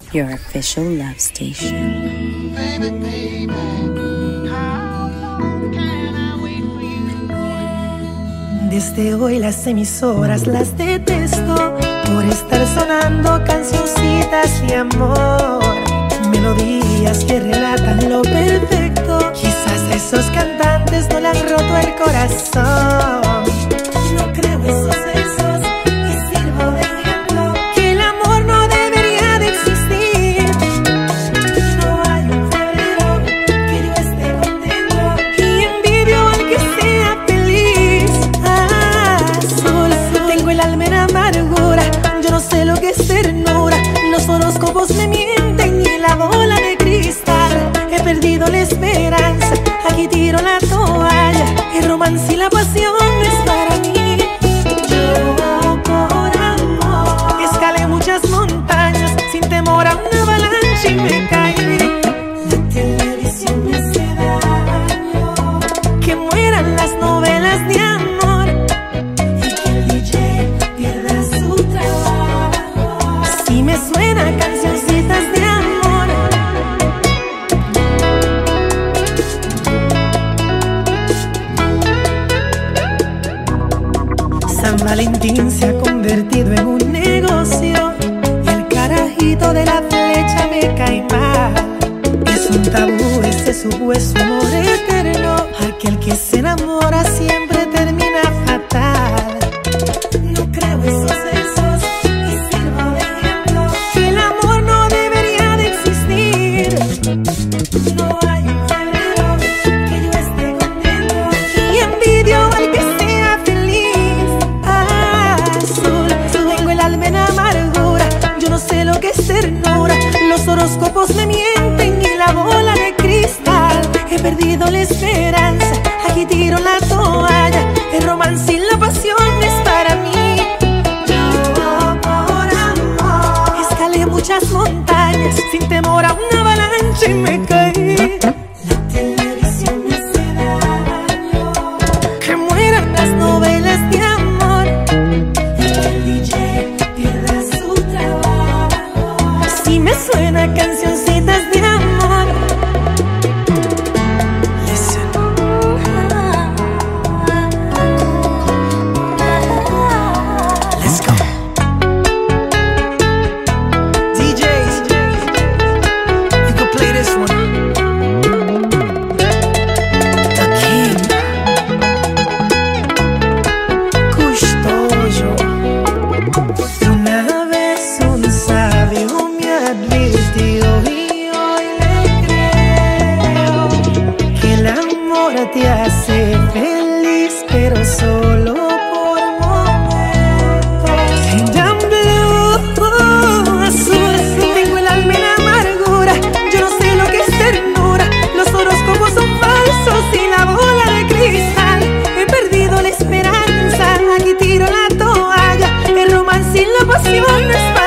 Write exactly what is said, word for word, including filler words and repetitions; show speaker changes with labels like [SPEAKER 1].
[SPEAKER 1] your official love station.
[SPEAKER 2] Baby, baby, how long can I wait for you?
[SPEAKER 3] Desde hoy las emisoras las detesto por estar sonando cancioncitas de amor, melodías que relatan lo perfecto. Quizás a esos cantantes no le han roto el corazón. No creo esos versos y sirvo de ejemplo que el amor no debería de existir. No hay un febrero que yo esté contento y envidio al que sea feliz. Azul, tengo el alma en amargura, yo no sé lo que es ternura. Los horóscopos me mienten y la bola de cristal. He perdido la esperanza, aquí tiro la toalla. El romance y la pasión no es para mí. Yo por amor escalé muchas montañas sin temor a una avalancha y me caí. La televisión me hace daño, que mueran las novelas de amor y que el D J pierda su trabajo. Si me suena cancioncitas de amor. San Valentín se ha convertido en un negocio y el carajito de la flecha me cae mal. Es un tabú ese supuesto amor eterno, aquel que se enamora siempre termina fatal. No creo esos versos y sirvo de ejemplo que el amor no debería de existir. No hay un febrero que yo esté contento y envidio al que sea feliz. Azul, tengo el alma en amargura, yo no sé lo que es ternura. Los horóscopos me mienten y la bola de cristal. He perdido la esperanza, aquí tiro la toalla. El romance y la pasión no es para mí. Yo por amor escalé muchas montañas sin temor a una avalancha y me caí. La televisión me hace daño, que mueran las novelas de amor y que el D J pierda su trabajo. Si me suena cancioncitas de amor. Listen. Let's go. D Js, you can play this one. The King, Custodio. Una vez un sabio me advirtió y hoy le creo que el amor te hace feliz, pero solo por momentos. And I'm blue, azul, tengo el alma en amargura, yo no sé lo que es ternura. Los horóscopos son falsos y la bola de cristal. He perdido la esperanza, aquí tiro la toalla. El romance y la pasión no es